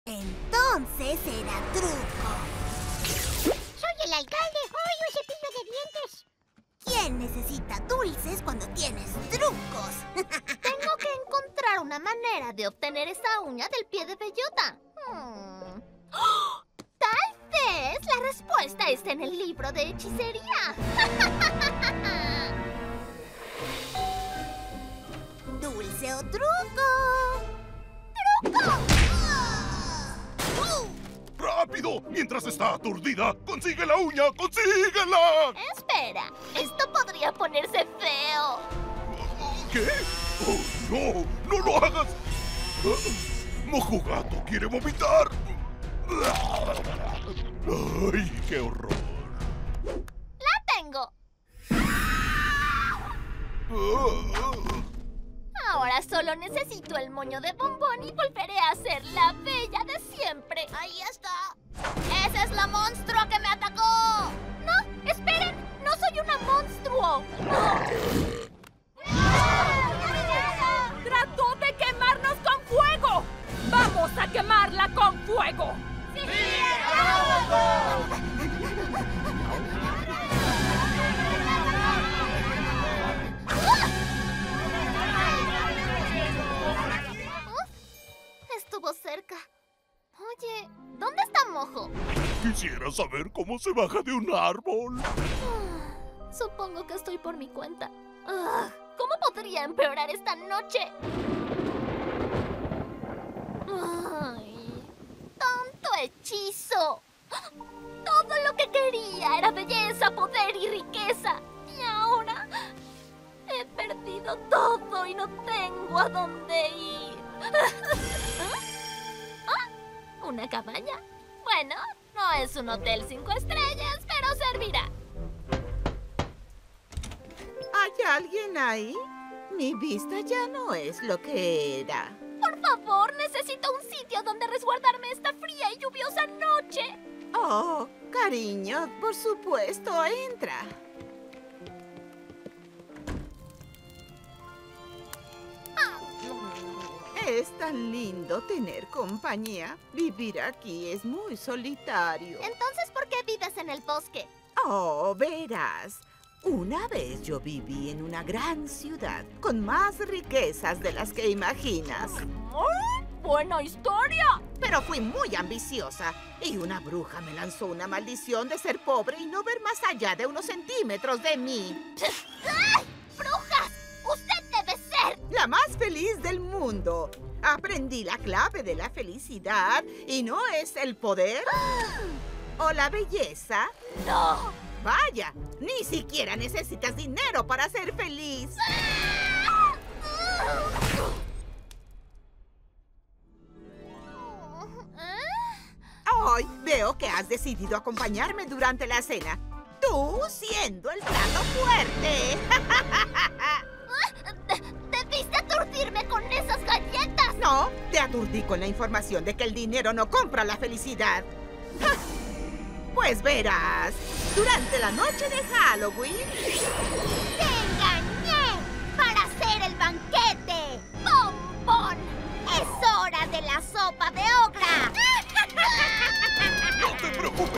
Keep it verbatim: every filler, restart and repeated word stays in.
Entonces era truco. ¡Soy el alcalde! ¡Hoy un cepillo de dientes! ¿Quién necesita dulces cuando tienes trucos? Tengo que encontrar una manera de obtener esa uña del pie de bellota. Hmm. ¡Oh! Tal vez la respuesta está en el libro de hechicería. ¿Dulce o truco? ¡Truco! ¡Rápido! Mientras está aturdida, ¡consigue la uña! ¡Consíguela! Espera, esto podría ponerse feo. ¿Qué? ¡Oh, no! ¡No lo hagas! ¡Mojogato quiere vomitar! ¡Ay, qué horror! ¡La tengo! Ahora solo necesito el moño de bombón y volveré a ser la bella de siempre. ¡Ahí está! ¡Esa es la monstrua que me atacó! ¡No! ¡Esperen! ¡No soy una monstruo! ¡Trató de quemarnos con fuego! ¡Vamos a quemarla con fuego! ¡Sí! Estuvo cerca. Oye, ¿dónde está Mojo? Quisiera saber cómo se baja de un árbol. Supongo que estoy por mi cuenta. Ugh, ¿cómo podría empeorar esta noche? Ay, ¡tanto hechizo! Todo lo que quería era belleza, poder y riqueza. Y ahora he perdido todo y no tengo a dónde ir. ¿Ah? ¿Una cabaña? Bueno, no es un hotel cinco estrellas, pero servirá. ¿Hay alguien ahí? Mi vista ya no es lo que era. Por favor, necesito un sitio donde resguardarme esta fría y lluviosa noche. Oh, cariño, por supuesto, entra. Es tan lindo tener compañía. Vivir aquí es muy solitario. Entonces, ¿por qué vives en el bosque? Oh, verás. Una vez yo viví en una gran ciudad con más riquezas de las que imaginas. ¡Oh! ¡Buena historia! Pero fui muy ambiciosa y una bruja me lanzó una maldición de ser pobre y no ver más allá de unos centímetros de mí. ¡Ay! ¡Brujas! ¡Usted debe ser la más feliz del mundo! Aprendí la clave de la felicidad y no es el poder o la belleza. ¡No! Vaya, ni siquiera necesitas dinero para ser feliz. Hoy veo que has decidido acompañarme durante la cena. Tú siendo el plato fuerte. ¡Debiste aturdirme con esas galletas! No, te aturdí con la información de que el dinero no compra la felicidad. Pues verás, durante la noche de Halloween... ¡Te engañé! ¡Para hacer el banquete! ¡Bombón! ¡Es hora de la sopa de ogro!